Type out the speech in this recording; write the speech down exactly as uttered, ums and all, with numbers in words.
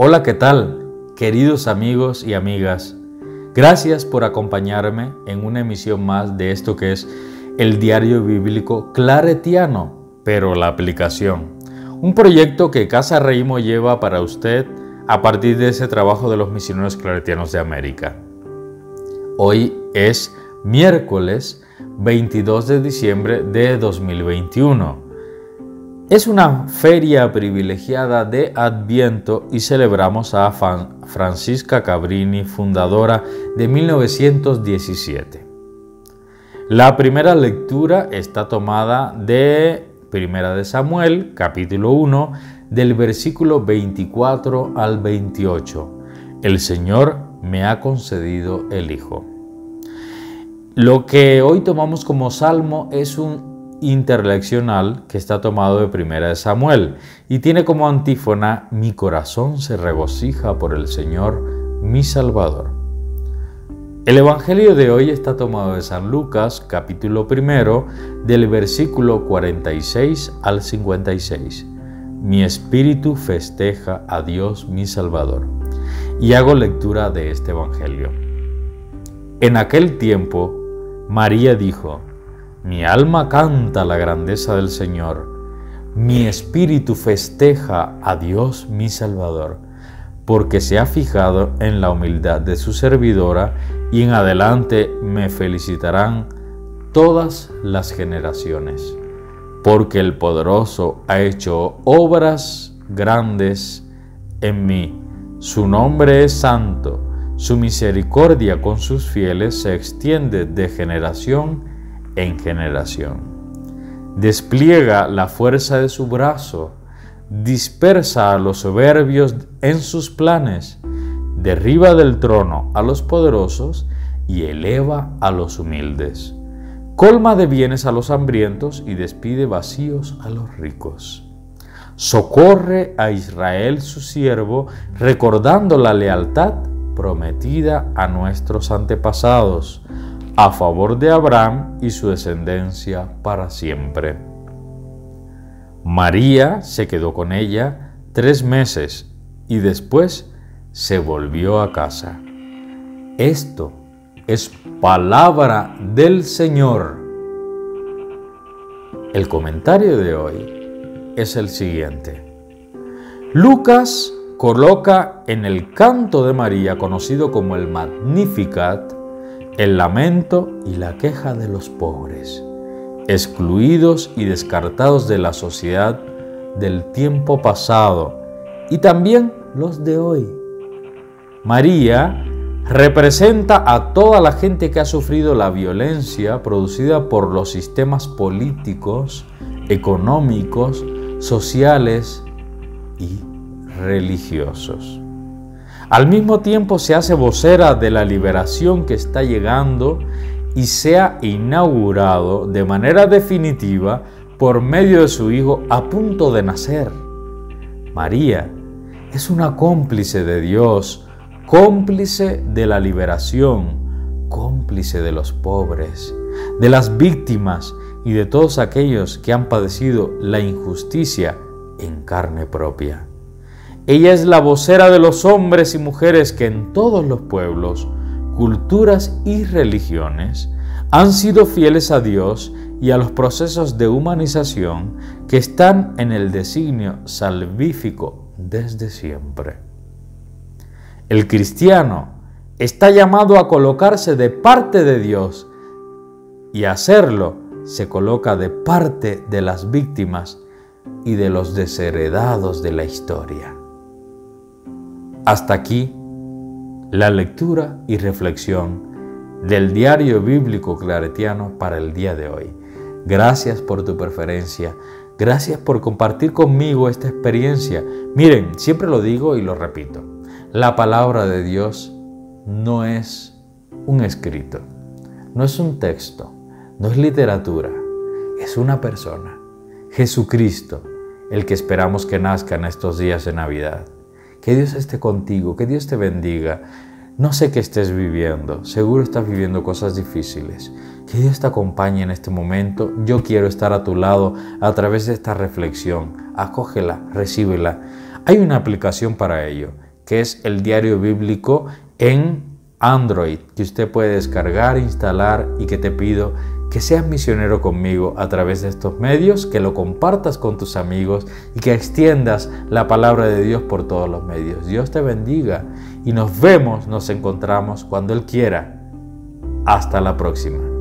Hola, ¿qué tal? Queridos amigos y amigas, gracias por acompañarme en una emisión más de esto que es el Diario Bíblico Claretiano, pero la aplicación. Un proyecto que Casa Reimo lleva para usted a partir de ese trabajo de los misioneros claretianos de América. Hoy es miércoles veintidós de diciembre de dos mil veintiuno. Es una feria privilegiada de Adviento y celebramos a Francisca Cabrini, fundadora de mil novecientos diecisiete. La primera lectura está tomada de Primera de Samuel, capítulo uno, del versículo veinticuatro al veintiocho. El Señor me ha concedido el Hijo. Lo que hoy tomamos como salmo es un interleccional que está tomado de Primera de Samuel y tiene como antífona: mi corazón se regocija por el Señor, mi Salvador. El Evangelio de hoy está tomado de San Lucas, capítulo primero, del versículo cuarenta y seis al cincuenta y seis. Mi espíritu festeja a Dios mi Salvador. Y hago lectura de este Evangelio. En aquel tiempo, María dijo: mi alma canta la grandeza del Señor, mi espíritu festeja a Dios mi Salvador, porque se ha fijado en la humildad de su servidora, y en adelante me felicitarán todas las generaciones, porque el Poderoso ha hecho obras grandes en mí. Su nombre es santo, su misericordia con sus fieles se extiende de generación en generación. Despliega la fuerza de su brazo, dispersa a los soberbios en sus planes, derriba del trono a los poderosos y eleva a los humildes. Colma de bienes a los hambrientos y despide vacíos a los ricos. Socorre a Israel su siervo, recordando la lealtad prometida a nuestros antepasados, a favor de Abraham y su descendencia para siempre. María se quedó con ella tres meses y después se volvió a casa. Esto es palabra del Señor. El comentario de hoy es el siguiente. Lucas coloca en el canto de María, conocido como el Magnificat, el lamento y la queja de los pobres, excluidos y descartados de la sociedad del tiempo pasado y también los de hoy. María representa a toda la gente que ha sufrido la violencia producida por los sistemas políticos, económicos, sociales y religiosos. Al mismo tiempo se hace vocera de la liberación que está llegando y se ha inaugurado de manera definitiva por medio de su Hijo a punto de nacer. María es una cómplice de Dios, cómplice de la liberación, cómplice de los pobres, de las víctimas y de todos aquellos que han padecido la injusticia en carne propia. Ella es la vocera de los hombres y mujeres que en todos los pueblos, culturas y religiones han sido fieles a Dios y a los procesos de humanización que están en el designio salvífico desde siempre. El cristiano está llamado a colocarse de parte de Dios y a hacerlo se coloca de parte de las víctimas y de los desheredados de la historia. Hasta aquí la lectura y reflexión del Diario Bíblico Claretiano para el día de hoy. Gracias por tu preferencia, gracias por compartir conmigo esta experiencia. Miren, siempre lo digo y lo repito, la palabra de Dios no es un escrito, no es un texto, no es literatura, es una persona, Jesucristo, el que esperamos que nazca en estos días de Navidad. Que Dios esté contigo, que Dios te bendiga. No sé qué estés viviendo, seguro estás viviendo cosas difíciles. Que Dios te acompañe en este momento. Yo quiero estar a tu lado a través de esta reflexión. Acógela, recíbela. Hay una aplicación para ello, que es el Diario Bíblico en Android, que usted puede descargar, instalar y que te pido que seas misionero conmigo a través de estos medios, que lo compartas con tus amigos y que extiendas la palabra de Dios por todos los medios. Dios te bendiga y nos vemos, nos encontramos cuando Él quiera. Hasta la próxima.